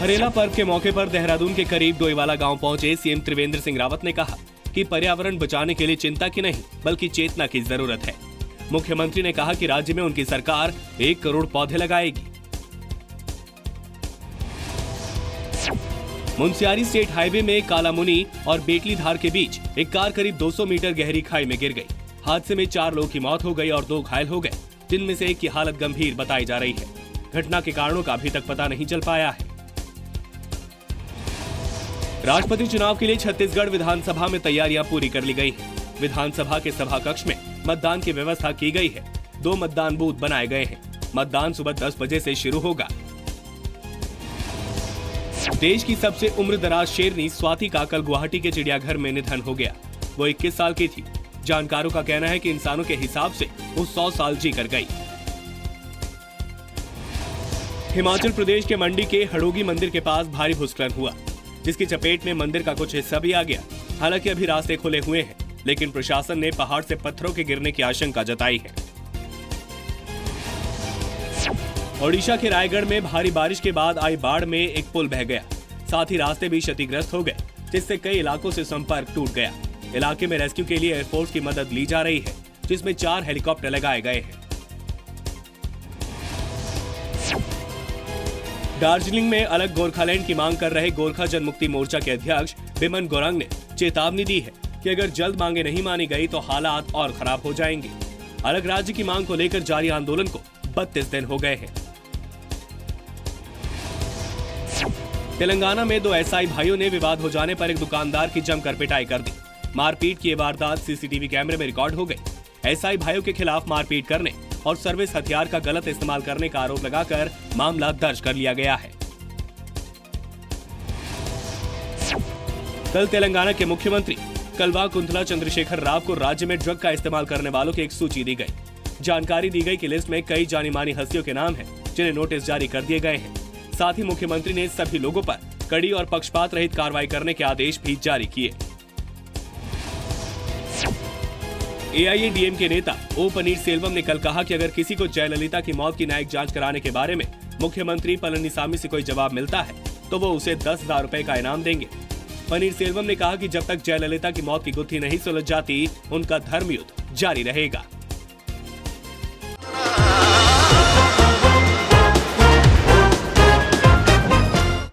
हरेला पर्व के मौके पर देहरादून के करीब डोईवाला गांव पहुंचे सीएम त्रिवेंद्र सिंह रावत ने कहा कि पर्यावरण बचाने के लिए चिंता की नहीं बल्कि चेतना की जरूरत है। मुख्यमंत्री ने कहा कि राज्य में उनकी सरकार 1 करोड़ पौधे लगाएगी। मुंशियारी स्टेट हाईवे में कालामुनी और बेटली धार के बीच एक कार करीब 200 मीटर गहरी खाई में गिर गई। हादसे में 4 लोगों की मौत हो गई और 2 घायल हो गए, जिनमें से एक की हालत गंभीर बताई जा रही है। घटना के कारणों का अभी तक पता नहीं चल पाया है। राष्ट्रपति चुनाव के लिए छत्तीसगढ़ विधानसभा में तैयारियां पूरी कर ली गई हैं। विधानसभा के सभा कक्ष में मतदान की व्यवस्था की गई है। 2 मतदान बूथ बनाए गए हैं। मतदान सुबह 10 बजे से शुरू होगा। देश की सबसे उम्रदराज शेरनी स्वाति का कल गुवाहाटी के चिड़ियाघर में निधन हो गया। वो 21 साल की थी। जानकारों का कहना है कि इंसानों के हिसाब से वो 100 साल जी कर गई। हिमाचल प्रदेश के मंडी के हड़ोगी मंदिर के पास भारी भूस्खलन हुआ, जिसकी चपेट में मंदिर का कुछ हिस्सा भी आ गया। हालांकि अभी रास्ते खुले हुए हैं, लेकिन प्रशासन ने पहाड़ से पत्थरों के गिरने की आशंका जताई है। ओडिशा के रायगढ़ में भारी बारिश के बाद आई बाढ़ में एक पुल बह गया। साथ ही रास्ते भी क्षतिग्रस्त हो गए, जिससे कई इलाकों से संपर्क टूट गया। इलाके में रेस्क्यू के लिए एयरफोर्स की मदद ली जा रही है, जिसमें 4 हेलीकॉप्टर लगाए गए हैं। दार्जिलिंग में अलग गोरखालैंड की मांग कर रहे गोरखा जनमुक्ति मोर्चा के अध्यक्ष बिमन गोरंग ने चेतावनी दी है कि अगर जल्द मांगे नहीं मानी गई तो हालात और खराब हो जाएंगे। अलग राज्य की मांग को लेकर जारी आंदोलन को 32 दिन हो गए हैं। तेलंगाना में 2 एसआई भाइयों ने विवाद हो जाने पर एक दुकानदार की जमकर पिटाई कर दी। मारपीट की वारदात सीसीटीवी कैमरे में रिकॉर्ड हो गई। एसआई भाइयों के खिलाफ मारपीट करने और सर्विस हथियार का गलत इस्तेमाल करने का आरोप लगाकर मामला दर्ज कर लिया गया है। कल तेलंगाना के मुख्यमंत्री कल्वाकुंतला चंद्रशेखर राव को राज्य में ड्रग का इस्तेमाल करने वालों की एक सूची दी गई। जानकारी दी गई कि लिस्ट में कई जानी मानी हस्तियों के नाम हैं, जिन्हें नोटिस जारी कर दिए गए हैं। साथ ही मुख्यमंत्री ने सभी लोगों पर कड़ी और पक्षपात रहित कार्रवाई करने के आदेश भी जारी किए। एआईएडीएमके नेता ओ पनीरसेल्वम ने कल कहा कि अगर किसी को जयललिता की मौत की न्यायिक जांच कराने के बारे में मुख्यमंत्री पलनीसामी से कोई जवाब मिलता है तो वो उसे 10,000 रुपए का इनाम देंगे। पनीरसेल्वम ने कहा कि जब तक जयललिता की मौत की गुत्थी नहीं सुलझ जाती, उनका धर्मयुद्ध जारी रहेगा।